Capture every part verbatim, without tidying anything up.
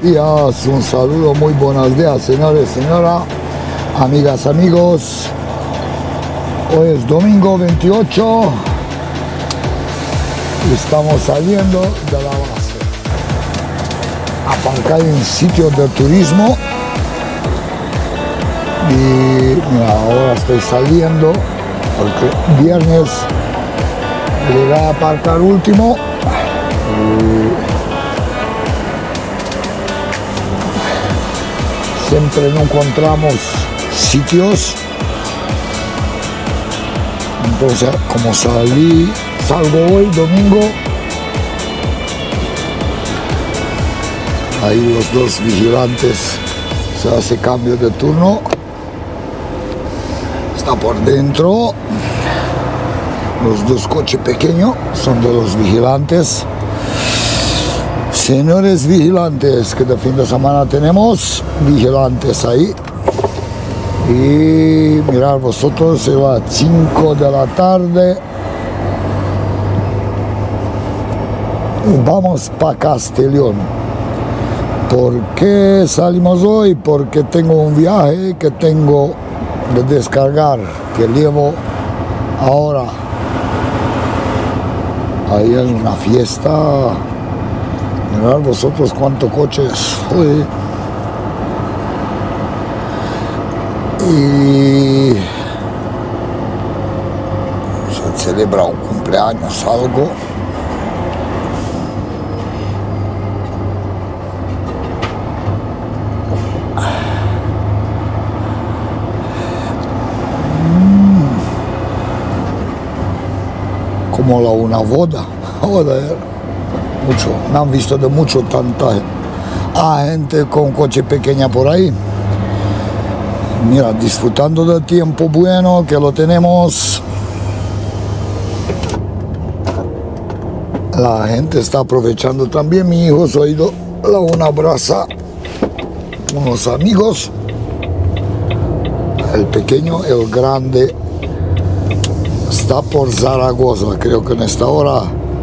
días, un saludo, muy buenos días, señores, señora, amigas, amigos. Hoy es domingo veintiocho y estamos saliendo de la base. Aparcar en sitios de turismo y mira, ahora estoy saliendo porque viernes llegué a aparcar último y siempre no encontramos sitios, entonces como salí, salgo hoy domingo, ahí los dos vigilantes se hace cambio de turno, está por dentro, los dos coches pequeños son de los vigilantes. Señores vigilantes, que de fin de semana tenemos vigilantes ahí. Y mirad vosotros, se va a cinco de la tarde. Vamos para Castellón. ¿Por qué salimos hoy? Porque tengo un viaje que tengo de descargar, que llevo ahora. Ahí es una fiesta. Mirad vosotros cuántos coches. Joder. Y se celebra un cumpleaños, algo. Mm. Como la una boda. Joder. Mucho, no han visto de mucho tanta ah, gente con coche pequeña por ahí. Mira, disfrutando del tiempo bueno que lo tenemos. La gente está aprovechando también. Mi hijo se ha ido a una brasa, unos amigos. El pequeño, el grande está por Zaragoza, creo que en esta hora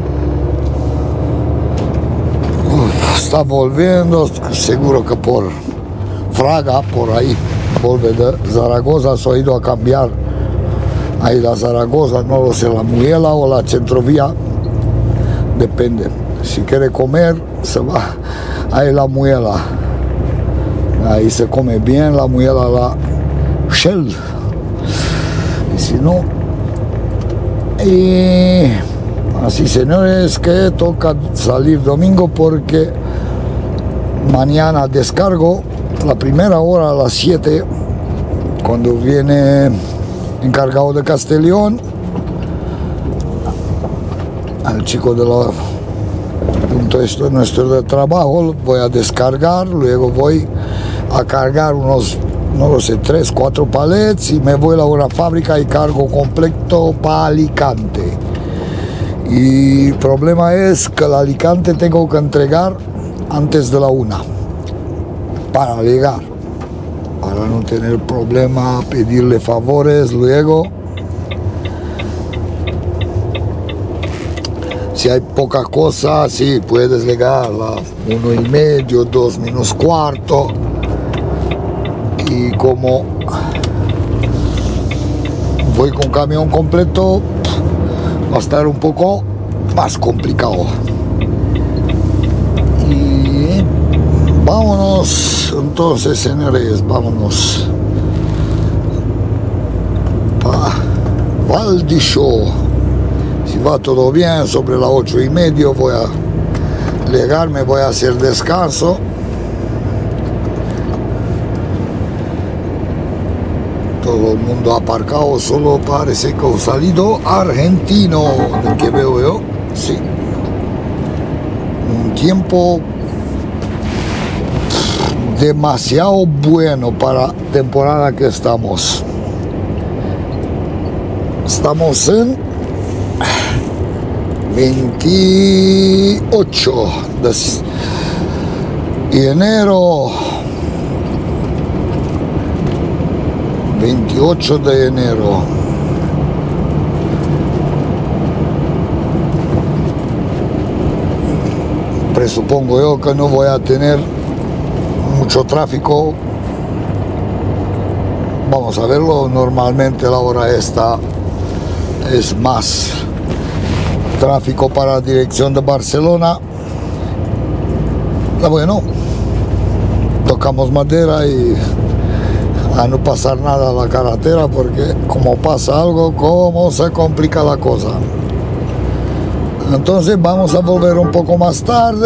está volviendo, seguro que por Fraga, por ahí, vuelve de Zaragoza, se ha ido a cambiar ahí la Zaragoza, no lo sé, la Muela o la Centrovía, depende. Si quiere comer, se va ahí la Muela, ahí se come bien la Muela, la Shell, y si no, y así señores, que toca salir domingo porque mañana descargo la primera hora a las siete cuando viene encargado de Castellón, al chico de la punto esto nuestro de trabajo, voy a descargar, luego voy a cargar unos, no lo sé, tres, cuatro palets y me voy a una fábrica y cargo completo para Alicante. Y el problema es que el Alicante tengo que entregar antes de la una para llegar, para no tener problema, pedirle favores luego. Si hay poca cosa, sí, puedes llegar a las uno y medio, dos menos cuarto. Y como voy con camión completo, va a estar un poco más complicado. Y vámonos entonces, señores, vámonos para Valdixó. Si va todo bien, sobre las ocho y medio voy a llegar, me voy a hacer descanso. Todo el mundo aparcado, solo parece que ha salido argentino, del que veo yo, sí. Un tiempo demasiado bueno para la temporada que estamos. Estamos en veintiocho de enero. veintiocho de enero. Presupongo yo que no voy a tener mucho tráfico. Vamos a verlo. Normalmente la hora esta es más tráfico para la dirección de Barcelona. Pero bueno, tocamos madera y a no pasar nada a la carretera, porque como pasa algo, como se complica la cosa. Entonces vamos a volver un poco más tarde.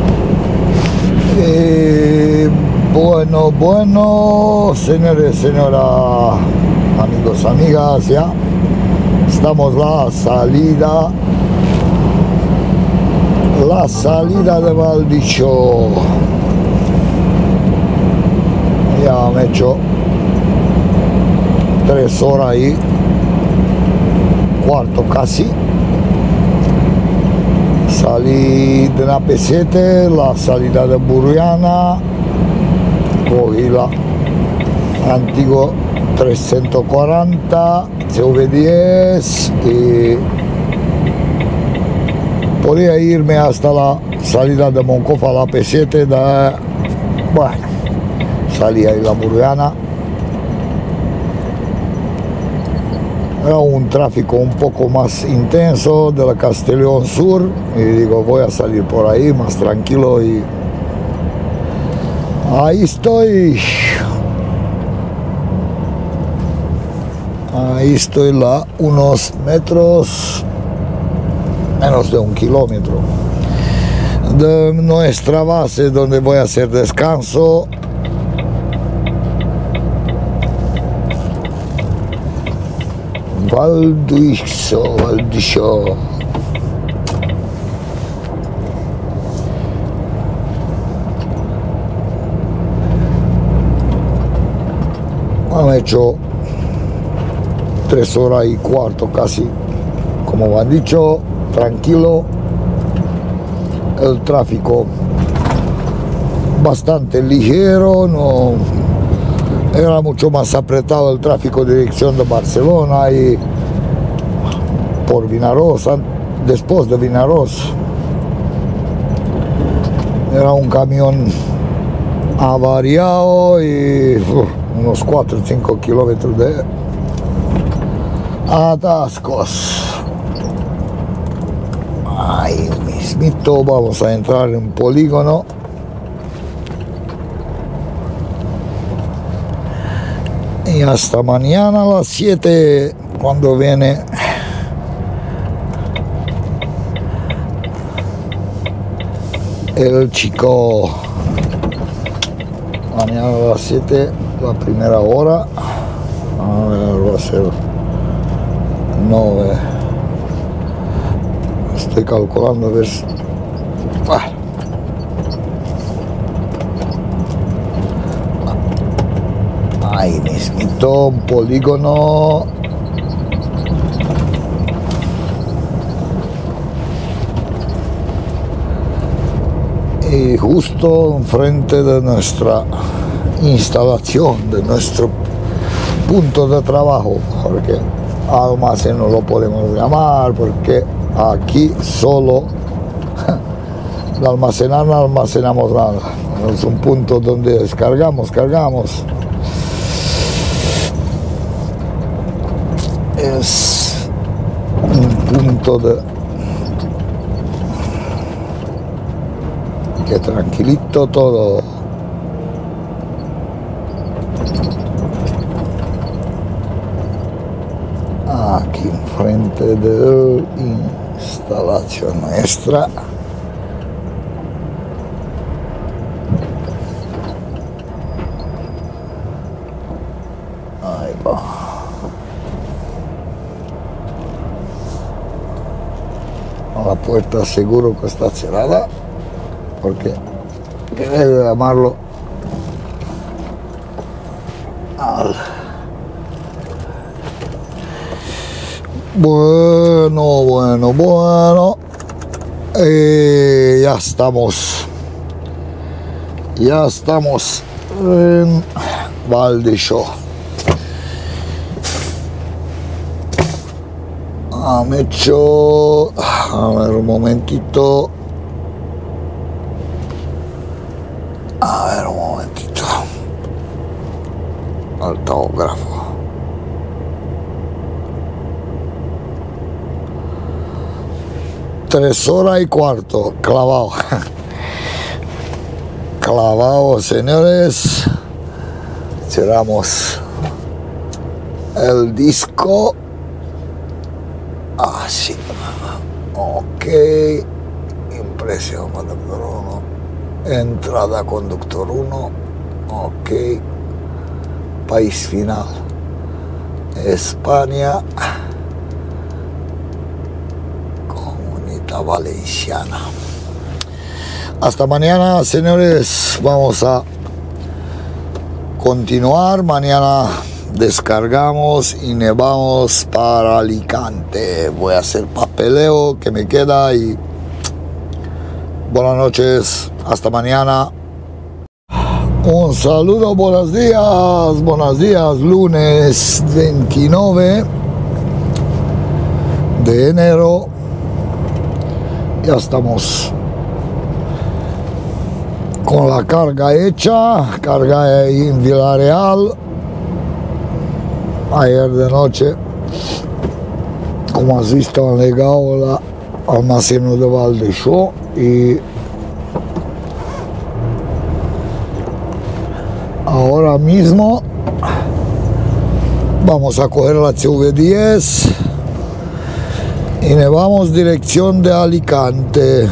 Eh, bueno, bueno, señores, señora, amigos, amigas, ya estamos la salida, la salida de Valdicho. Ya me he hecho tres horas ahí, cuarto casi. Salí de la P siete, la salida de Burriana, cogí la antiguo trescientos cuarenta, C V diez y podía irme hasta la salida de Moncofa, la P siete, de, bueno, salí ahí la Burriana. Era un tráfico un poco más intenso de la Castellón Sur y digo, voy a salir por ahí más tranquilo y ahí estoy. Ahí estoy la unos metros, menos de un kilómetro de nuestra base donde voy a hacer descanso. Valdicho, Valdicho. Han hecho tres horas y cuarto casi, como han dicho, tranquilo. El tráfico bastante ligero, no era mucho más apretado el tráfico de dirección de Barcelona y por Vinaròs, después de Vinaròs era un camión avariado y uh, unos cuatro o cinco kilómetros de atascos. Ahí mismito vamos a entrar en polígono. Y hasta mañana a las siete, cuando viene el chico. Mañana a las siete, la primera hora. A ver, va a ser nueve. Estoy calculando a ver si... Ah. Ahí mismito, un polígono. Y justo enfrente de nuestra instalación, de nuestro punto de trabajo, porque almacén no lo podemos llamar, porque aquí solo de almacenar no almacenamos nada. Es un punto donde descargamos, cargamos. Es un punto de que tranquilito todo. Aquí enfrente de la instalación nuestra. Ahí va. La puerta seguro que está cerrada, porque debe llamarlo al... Bueno, bueno, bueno, eh, ya estamos, ya estamos en Valdicho. Ah, me he hecho, a ver un momentito. Ah, ver un momentito. Altógrafo. Tres horas y cuarto, clavado. Clavado, señores. Cerramos el disco. Así. Ok. Impresión, conductor uno. Entrada, conductor uno. Ok. País final. España. Comunidad Valenciana. Hasta mañana, señores. Vamos a continuar. Mañana descargamos y nos vamos para Alicante. Voy a hacer papeleo que me queda y buenas noches. Hasta mañana. Un saludo, buenos días. Buenos días. Lunes veintinueve de enero. Ya estamos con la carga hecha, carga en Villarreal. Ayer de noche, como has visto, han llegado al almacén de Valdexó y ahora mismo vamos a coger la C V diez y nos vamos dirección de Alicante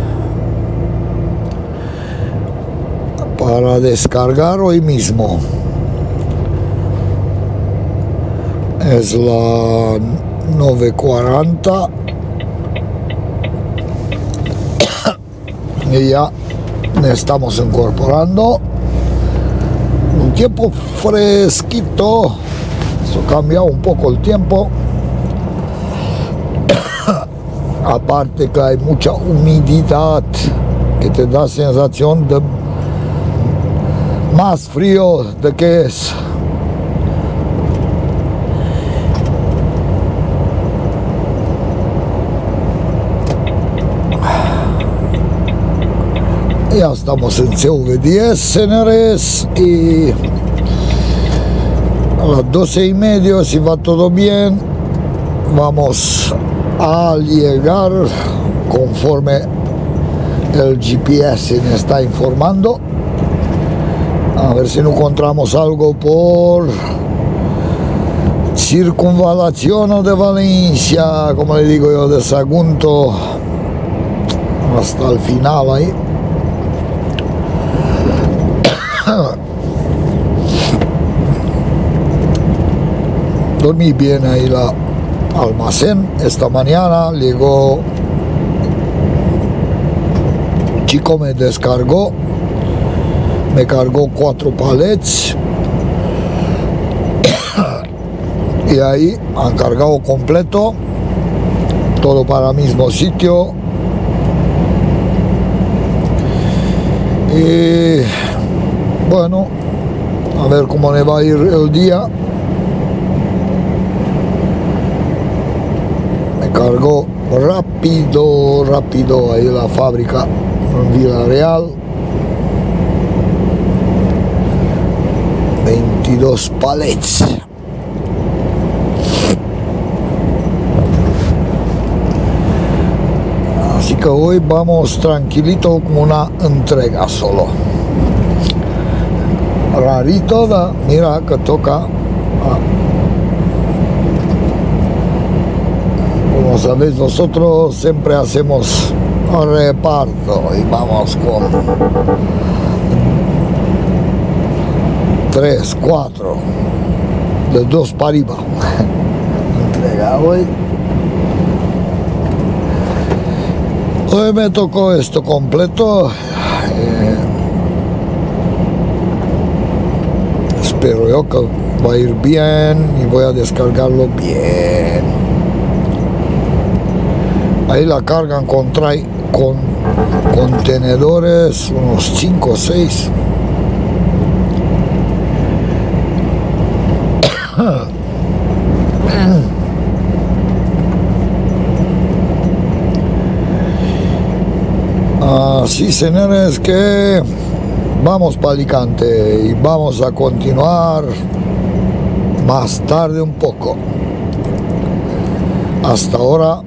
para descargar hoy mismo. Es la nueve cuarenta y ya estamos incorporando un tiempo fresquito. Eso ha cambiado un poco el tiempo. Aparte que hay mucha humedad que te da sensación de más frío de que es. Ya estamos en C V diez, señores, y a las doce y media, si va todo bien, vamos a llegar conforme el G P S me está informando. A ver si no encontramos algo por circunvalación de Valencia, como le digo yo, de Sagunto hasta el final ahí. Dormí bien ahí la almacén. Esta mañana llegó un chico, me descargó, me cargó cuatro palets y ahí han cargado completo, todo para el mismo sitio. Y bueno, a ver cómo le va a ir el día. Me cargó rápido, rápido ahí la fábrica en Villarreal. veintidós palets. Así que hoy vamos tranquilito con una entrega solo. Rarito, da, mira que toca. Ah. Como sabéis, nosotros siempre hacemos un reparto y vamos con tres, cuatro, de dos para arriba. Entrega hoy. Hoy me tocó esto completo. Eh, espero yo que va a ir bien y voy a descargarlo bien. Ahí la cargan con, trae, con contenedores, unos cinco o seis. Así, señores, que vamos para Alicante y vamos a continuar más tarde un poco. Hasta ahora.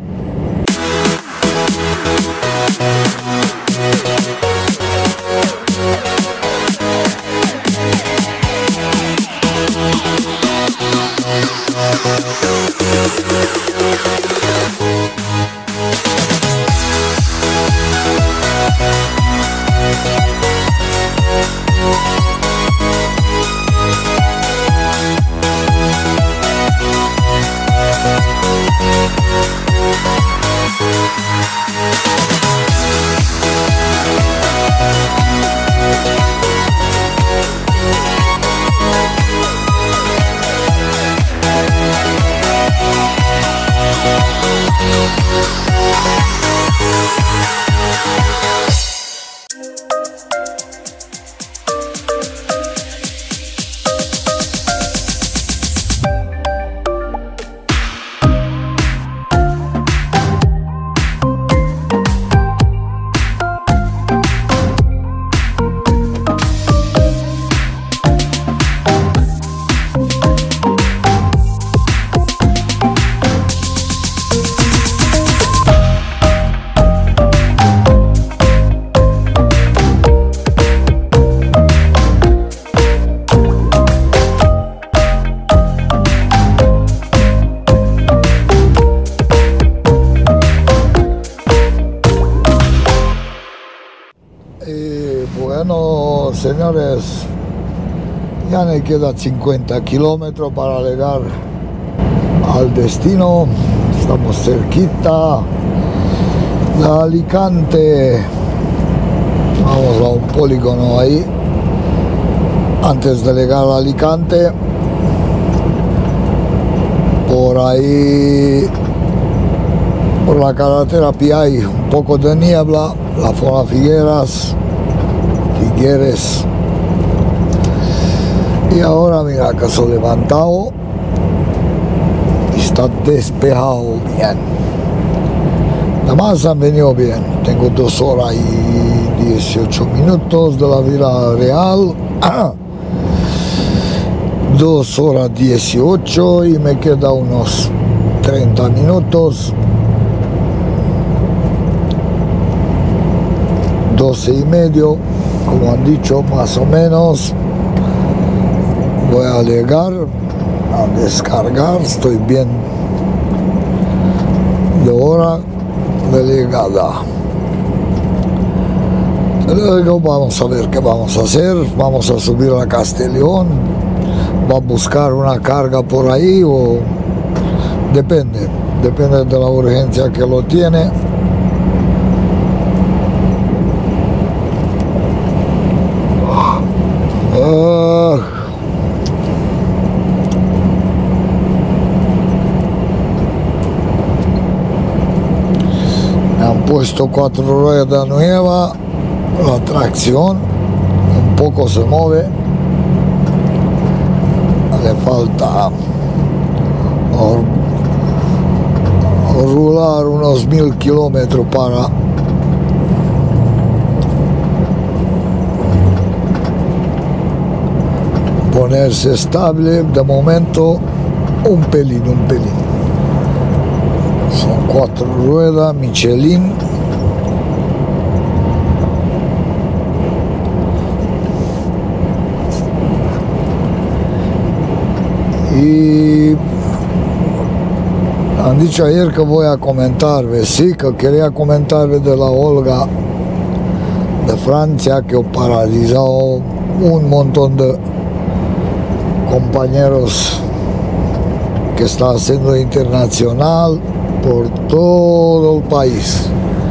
Bueno, señores, ya me queda cincuenta kilómetros para llegar al destino. Estamos cerquita de Alicante. Vamos a un polígono ahí antes de llegar a Alicante. Por ahí, por la carretera hay un poco de niebla, la zona Figueras Figueres. Y ahora mira que se ha levantado y está despejado bien. Nada más han venido bien. Tengo dos horas y dieciocho minutos de la Vila Real. Dos horas dieciocho y me queda unos treinta minutos. doce y medio, como han dicho, más o menos. Voy a llegar a descargar, estoy bien de hora de llegada. Luego vamos a ver qué vamos a hacer. Vamos a subir a Castellón, va a buscar una carga por ahí o depende, depende de la urgencia que lo tiene. Uh, me han puesto cuatro ruedas nuevas, la tracción un poco se mueve, le falta rular unos mil kilómetros para ponerse estable. De momento un pelín, un pelín. Son cuatro ruedas Michelin. Y han dicho ayer que voy a comentarles, sí, que quería comentarles de la huelga de Francia que ha paralizado un montón de compañeros que está haciendo internacional por todo el país.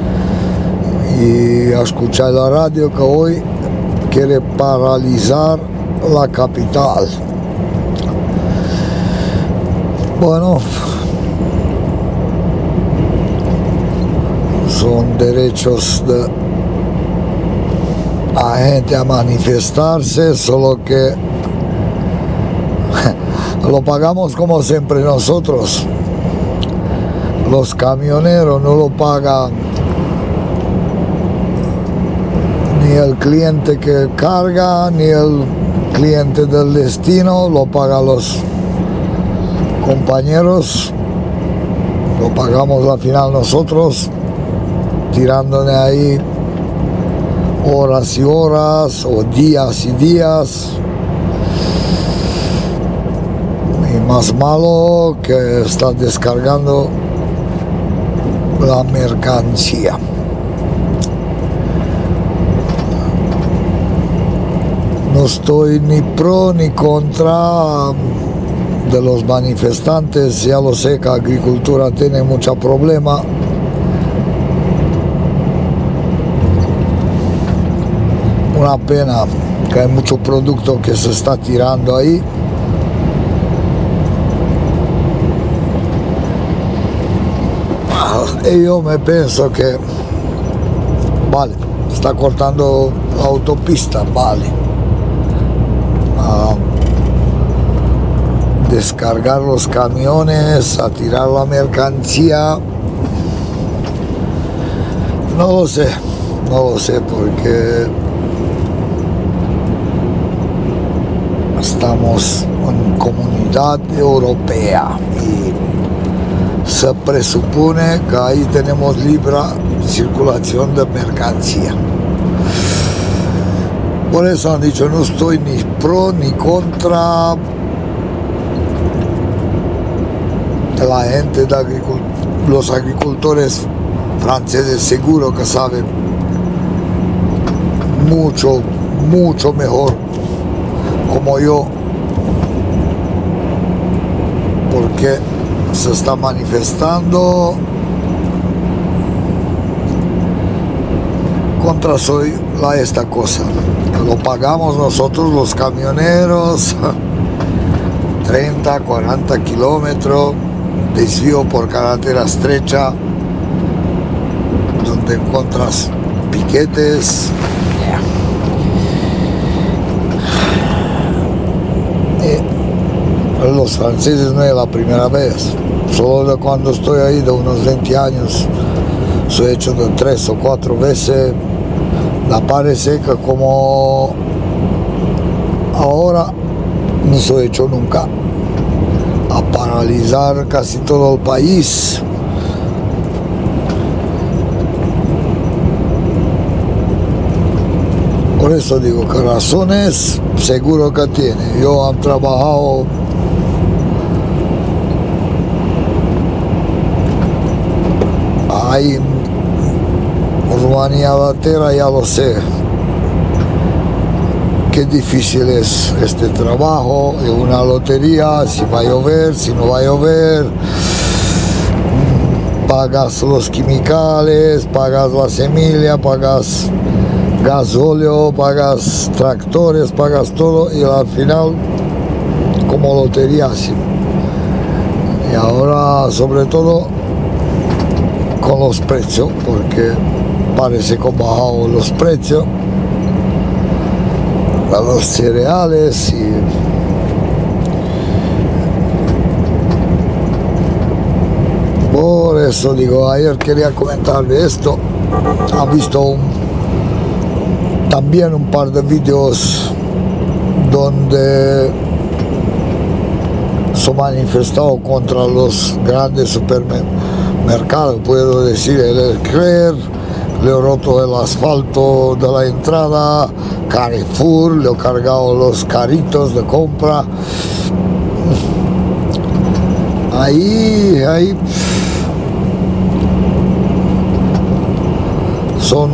Y a escuchar la radio que hoy quiere paralizar la capital. Bueno, son derechos de la gente a manifestarse, solo que lo pagamos como siempre nosotros. Los camioneros no lo pagan ni el cliente que carga, ni el cliente del destino, lo pagan los compañeros, lo pagamos al final nosotros, tirándole ahí horas y horas o días y días. Y más malo que está descargando la mercancía. No estoy ni pro ni contra de los manifestantes, ya lo sé que la agricultura tiene mucho problema. Una pena que hay mucho producto que se está tirando ahí. Y yo me pienso que, vale, está cortando la autopista, vale. A descargar los camiones, a tirar la mercancía. No lo sé, no lo sé, porque estamos en comunidad europea y se presupone que ahí tenemos libre circulación de mercancía. Por eso han dicho, no estoy ni pro ni contra la gente de agricul los agricultores franceses, seguro que saben mucho, mucho mejor como yo, porque se está manifestando contra soy la esta cosa, que lo pagamos nosotros los camioneros, treinta, cuarenta kilómetros, desvío por carretera estrecha, donde encuentras piquetes. Los franceses no es la primera vez, solo de cuando estoy ahí de unos veinte años, soy hecho de tres o cuatro veces. Me parece que como ahora no soy hecho nunca, a paralizar casi todo el país. Por eso digo que razones seguro que tiene. Yo he trabajado ahí en Rumanía, Latera, ya lo sé. Qué difícil es este trabajo, es una lotería, si va a llover, si no va a llover, pagas los químicos, pagas la semilla, pagas gasóleo, pagas tractores, pagas todo y al final como lotería así. Y ahora sobre todo con los precios, porque parece que han bajado los precios a los cereales y por eso digo, ayer quería comentarle esto. Han visto un, también un par de vídeos donde se ha manifestado contra los grandes supermercados, puedo decir el Leclerc, le he roto el asfalto de la entrada, Carrefour, le he cargado los carritos de compra. Ahí, ahí son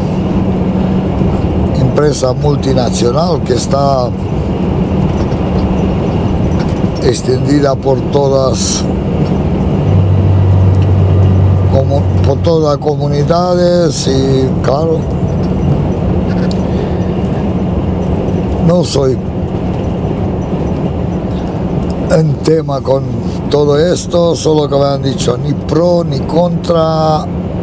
empresa multinacional que está extendida por todas como por todas las comunidades y claro, no soy en tema con todo esto, solo que me han dicho ni pro ni contra.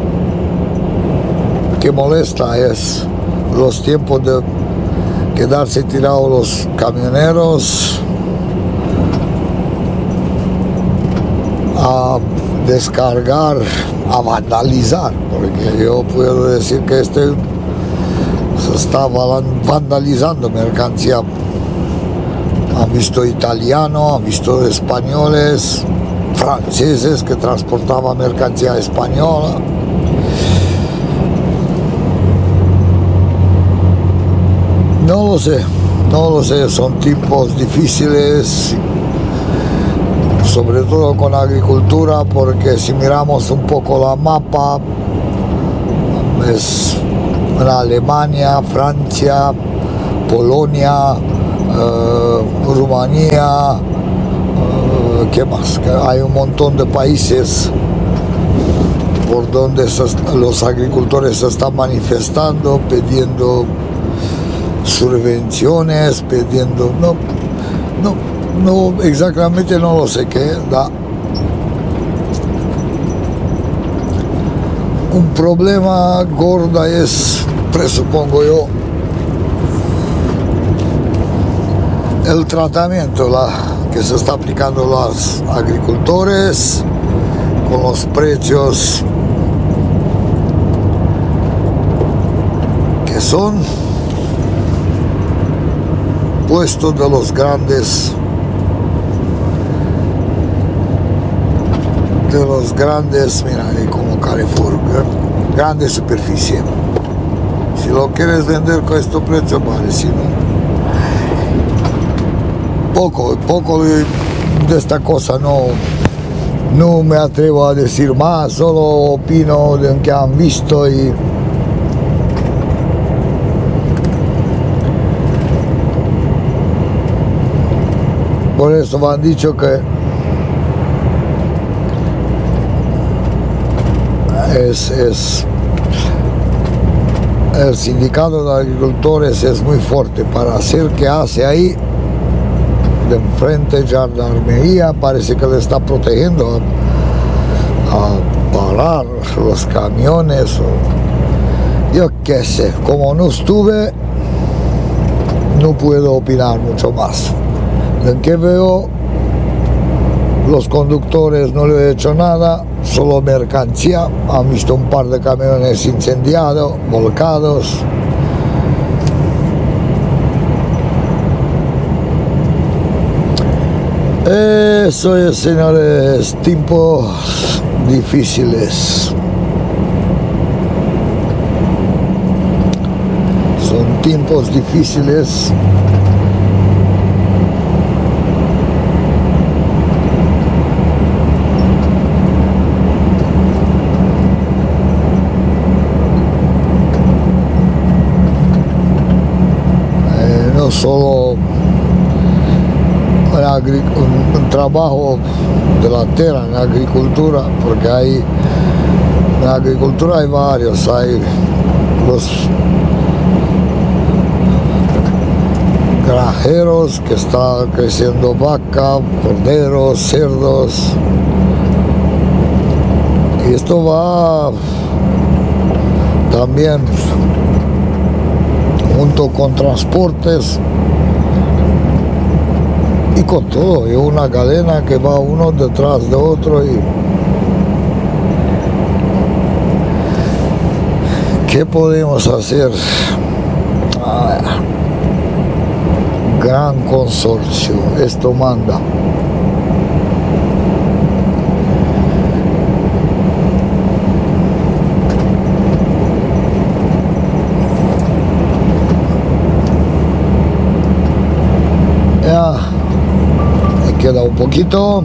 Que molesta es los tiempos de quedarse tirados los camioneros a descargar, a vandalizar, porque yo puedo decir que este se está vandalizando mercancía. Am visto italiano, am visto españoles, franceses que transportaban mercancía española. No lo sé, no lo sé, son tiempos difíciles, sobre todo con la agricultura, porque si miramos un poco la mapa, es Alemania, Francia, Polonia, uh, Rumanía, uh, ¿qué más? Que hay un montón de países por donde se, los agricultores se están manifestando, pidiendo subvenciones, pidiendo, no, no, no, exactamente no lo sé qué da. Un problema gordo es, presupongo yo, el tratamiento la, que se está aplicando a los agricultores con los precios que son puestos de los grandes de los grandes, mira, como Carrefour, grande superficie. Si lo quieres vender con este precio, vale, si no, poco, poco de, de esta cosa no, no me atrevo a decir más, solo opino de lo que han visto y por eso me han dicho que es, es el sindicato de agricultores es muy fuerte para hacer que hace ahí de enfrente Gendarmería, parece que le está protegiendo a, a parar los camiones o, yo qué sé, como no estuve no puedo opinar mucho más. En que veo, los conductores no le he hecho nada, solo mercancía, han visto un par de camiones incendiados, volcados. Eso es, señores, tiempos difíciles. Son tiempos difíciles. Solo un, un trabajo de la tierra en la agricultura, porque hay en la agricultura hay varios, hay los granjeros que están creciendo vaca, corderos, cerdos, y esto va también junto con transportes y con todo, y una cadena que va uno detrás de otro. Y ¿qué podemos hacer? Ah, gran consorcio, esto manda. Queda un poquito.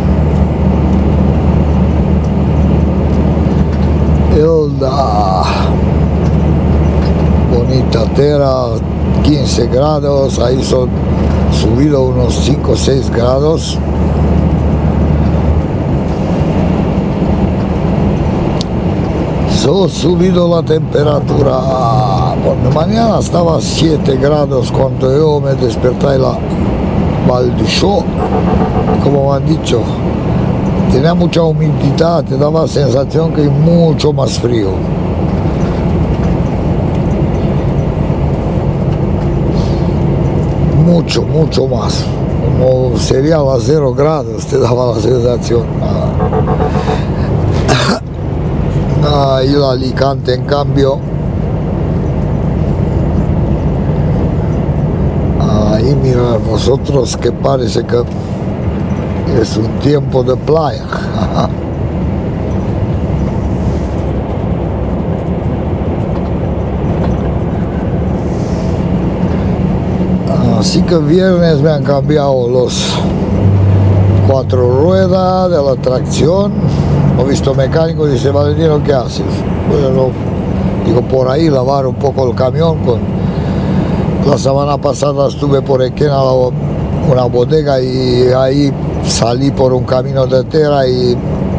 Hilda, bonita tierra, quince grados, ahí son subido unos cinco o seis grados. So, subido la temperatura. Bueno, mañana estaba siete grados cuando yo me desperté la Valdusó, como me han dicho, tenía mucha humedad, te daba la sensación que es mucho más frío. Mucho, mucho más. Como sería a cero grados, te daba la sensación. Ahí el Alicante, en cambio, Ahí mira vosotros que parece que es un tiempo de playa. Así que viernes me han cambiado los cuatro ruedas de la tracción. He visto mecánico y dice: Valentino, ¿qué haces? Bueno, digo, por ahí lavar un poco el camión. Con... La semana pasada estuve por Equena, una bodega, y ahí salí por un camino de tierra y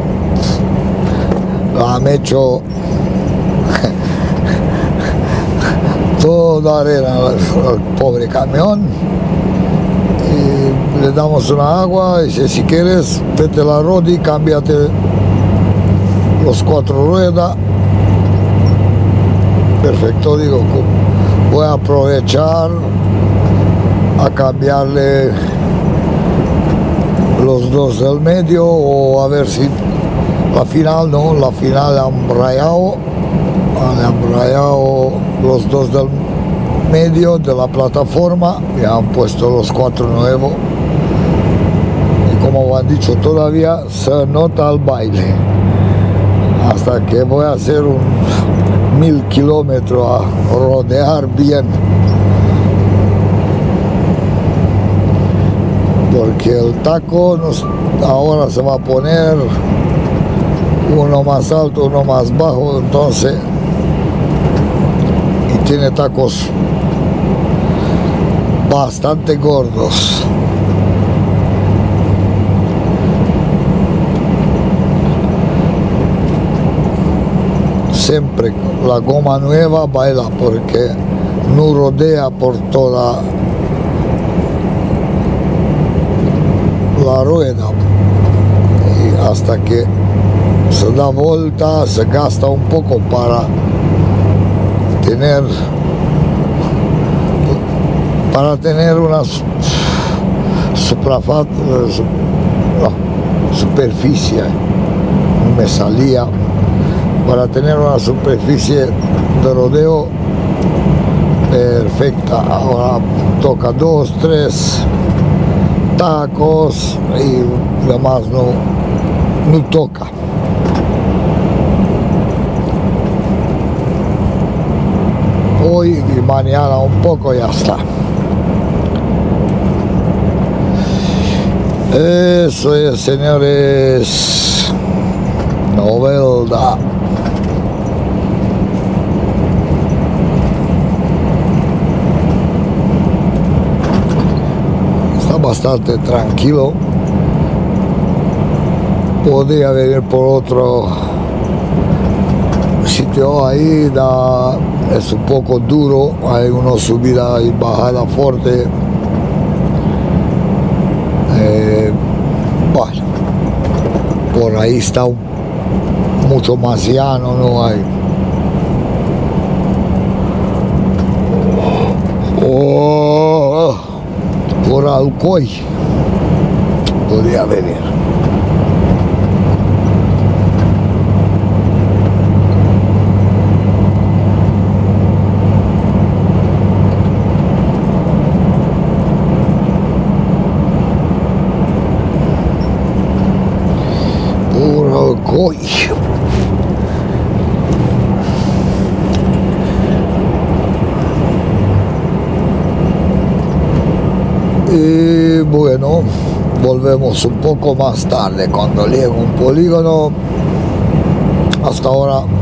la han hecho toda arena al pobre camión. Y le damos una agua y dice: si quieres, vete la Rodi, cámbiate los cuatro ruedas. Perfecto, digo, voy a aprovechar a cambiarle los dos del medio, o a ver si la final, no, la final han rayado, han rayado los dos del medio de la plataforma y han puesto los cuatro nuevos. Y como han dicho, todavía se nota el baile, hasta que voy a hacer un mil kilómetros a rodear bien, porque el taco nos, ahora se va a poner uno más alto, uno más bajo, entonces, y tiene tacos bastante gordos. Siempre la goma nueva baila, porque no rodea por toda la rueda, y hasta que se da vuelta se gasta un poco para tener para tener una suprafat, no, superficie, me salía, para tener una superficie de rodeo perfecta. Ahora toca dos, tres tacos y demás no, no toca. Hoy y mañana un poco, ya está. Eso es, señores, Novelda. Está bastante tranquilo. Podría venir por otro sitio ahí, da, es un poco duro, hay una subida y bajada fuerte. Eh, bueno, por ahí está un, mucho más llano, no hay. Oh, por Alcoy podría venir. Alcoy. Y bueno, volvemos un poco más tarde cuando llegue un polígono. Hasta ahora.